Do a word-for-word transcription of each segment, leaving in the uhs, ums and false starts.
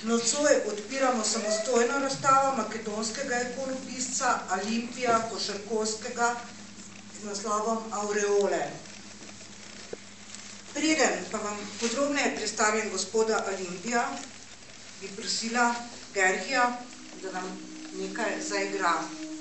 Nocoj odpiramo samostojno razstavo makedonskega ikonopisca Olimpija Košarkovskega z naslovom Aureole. Preden pa vam podrobneje predstavim gospoda Olimpija, bi prosila Gerhija, da nam nekaj zaigra.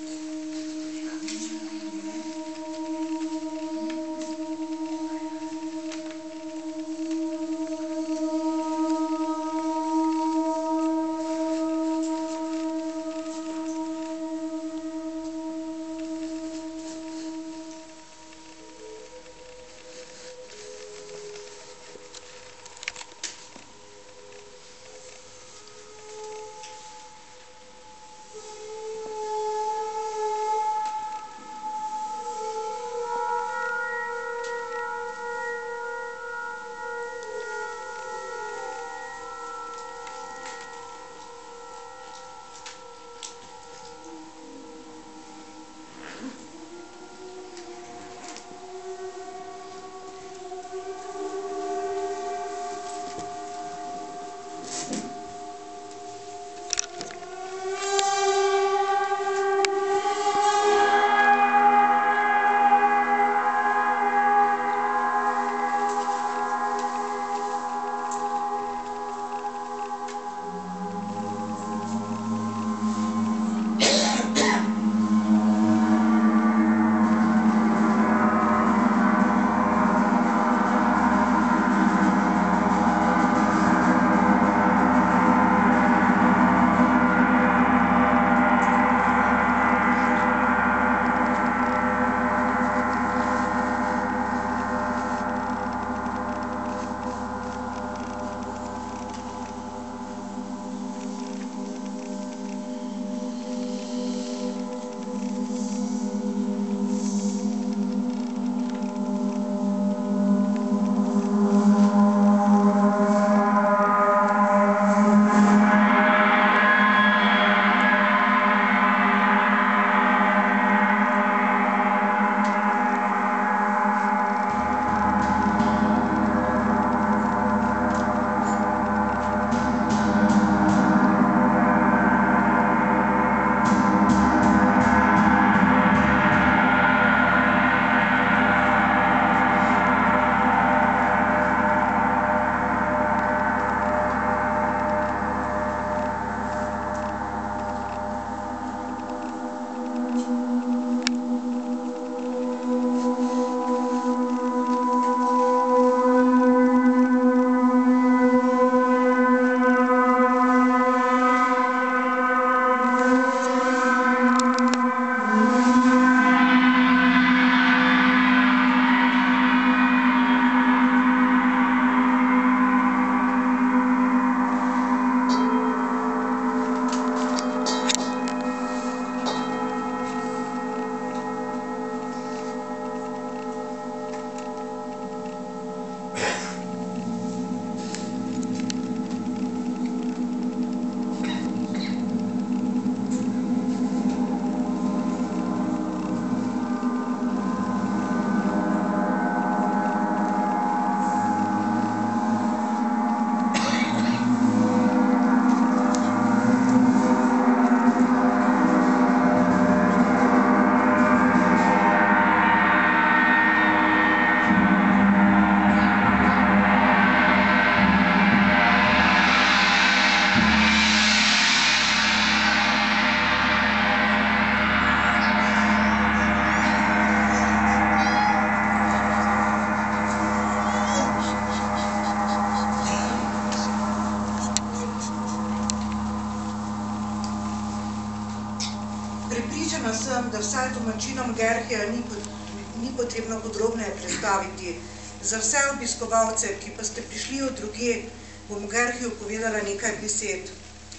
Prepričana sem, da vsaj domačinom Gerhija ni, ni potrebno podrobneje predstaviti. Za vse obiskovalce, ki pa ste prišli od drugje, bom Gerhiju povedala nekaj besed.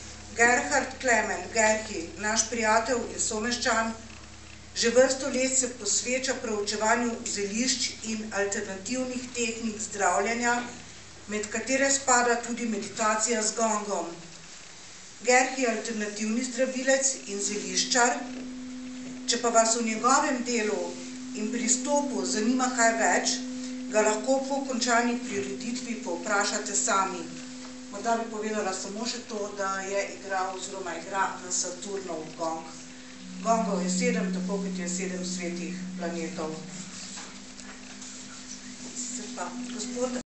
Gerhard Klemen Gerhij, naš prijatelj in someščan, že vrsto let se posveča proučevanju zelišč in alternativnih tehnik zdravljenja, med katere spada tudi meditacija z gongom. Gerhij je alternativni zdravilec in zeliščar. Če pa vas v njegovem delu in pristopu zanima kaj več, ga lahko po končani prireditvi povprašate sami. Morda bi povedala samo še to, da je igral oziroma igra na Saturnov gong. Gongov je sedem, tako kot je sedem svetih planetov. Se pa, gospod